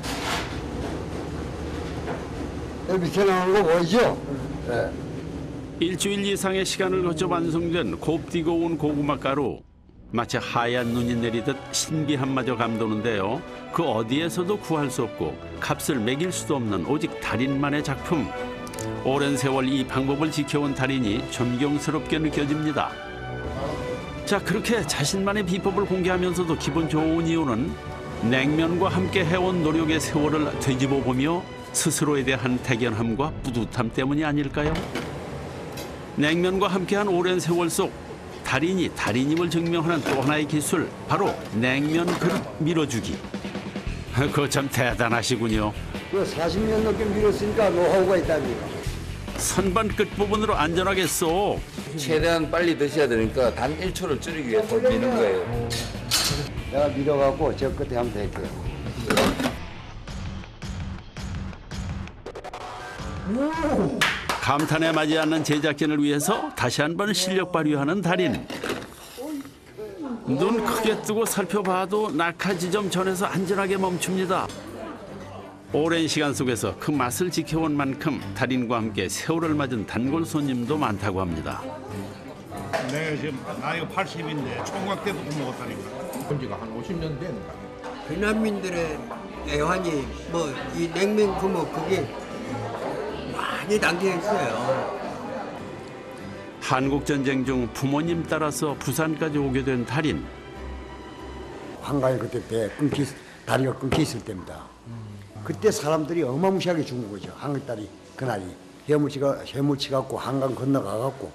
여기 밑에 나오는 거 보이죠? 네. 일주일 이상의 시간을 거쳐 완성된 곱디고 온 고구마 가루. 마치 하얀 눈이 내리듯 신비함마저 감도는데요. 그 어디에서도 구할 수 없고 값을 매길 수도 없는 오직 달인만의 작품. 오랜 세월 이 방법을 지켜온 달인이 존경스럽게 느껴집니다. 자, 그렇게 자신만의 비법을 공개하면서도 기분 좋은 이유는 냉면과 함께 해온 노력의 세월을 되짚어보며 스스로에 대한 대견함과 뿌듯함 때문이 아닐까요? 냉면과 함께한 오랜 세월 속 달인이 달인임을 증명하는 또 하나의 기술, 바로 냉면 그릇 밀어주기. 그거 참 대단하시군요. 그 사십 년 넘게 밀었으니까 노하우가 있답니다. 선반 끝부분으로 안전하게 쏙. 최대한 빨리 드셔야 되니까 단 일 초를 줄이기 위해서 미는 거예요. 내가 밀어갖고 저 끝에 하면 될게요. 감탄에 맞지 않는 제작진을 위해서 다시 한번 실력 발휘하는 달인. 눈 크게 뜨고 살펴봐도 낙하 지점 전에서 안전하게 멈춥니다. 오랜 시간 속에서 그 맛을 지켜온 만큼 달인과 함께 세월을 맞은 단골 손님도 많다고 합니다. 내가 지금 나이가 팔십인데 총각 때부터 먹었다니까. 본지가 한 오십 년 됐는가. 비난민들의 애환이 뭐 이 냉면 구멍 그게 많이 담겨 있어요. 한국전쟁 중 부모님 따라서 부산까지 오게 된 달인. 한강에 그때 배 끊기, 다리가 끊겨 있을 때입니다. 그때 사람들이 어마무시하게 죽은 거죠. 한강 다리 그날이 해물치가 해물치 갖고 한강 건너가 갖고.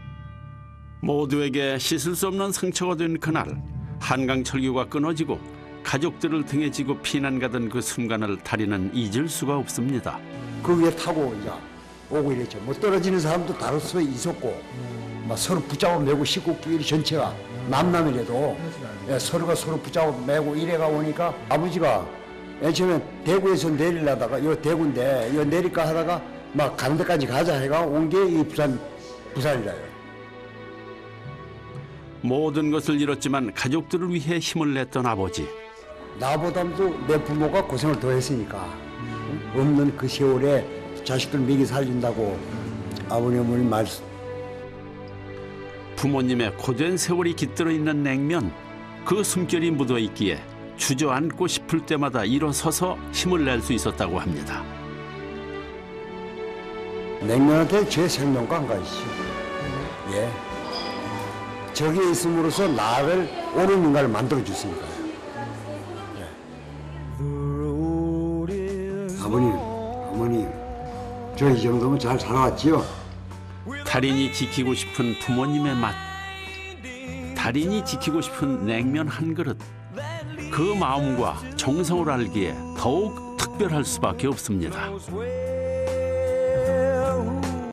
모두에게 씻을 수 없는 상처가 된 그날, 한강 철교가 끊어지고 가족들을 등에 지고 피난 가던 그 순간을 달인은 잊을 수가 없습니다. 그 위에 타고 이제 오고 이랬죠. 뭐 떨어지는 사람도 다를 수 있었고, 막 서로 붙잡아 매고 식구끼리 전체가 남남이라도 예, 서로가 서로 붙잡아 매고 이래가 오니까 아버지가 맨 처음에 대구에서 내리려다가 요 대구인데 요 내릴까 하다가 막 가는 데까지 가자 해가 온 게 이 부산 부산이라요. 모든 것을 잃었지만 가족들을 위해 힘을 냈던 아버지. 나보다도 내 부모가 고생을 더 했으니까 없는 그 세월에 자식들 먹이 살린다고 아버님 어머니 말씀. 부모님의 고된 세월이 깃들어 있는 냉면, 그 숨결이 묻어 있기에 주저앉고 싶을 때마다 일어서서 힘을 낼 수 있었다고 합니다. 냉면한테 제 생명과 한 가지죠. 예. 저기에 있음으로써 나를 옳은 인간을 만들어 주시니까요. 예. 아버님, 어머님, 저 이 정도면 잘 살아왔지요? 달인이 지키고 싶은 부모님의 맛, 달인이 지키고 싶은 냉면 한 그릇, 그 마음과 정성을 알기에 더욱 특별할 수밖에 없습니다.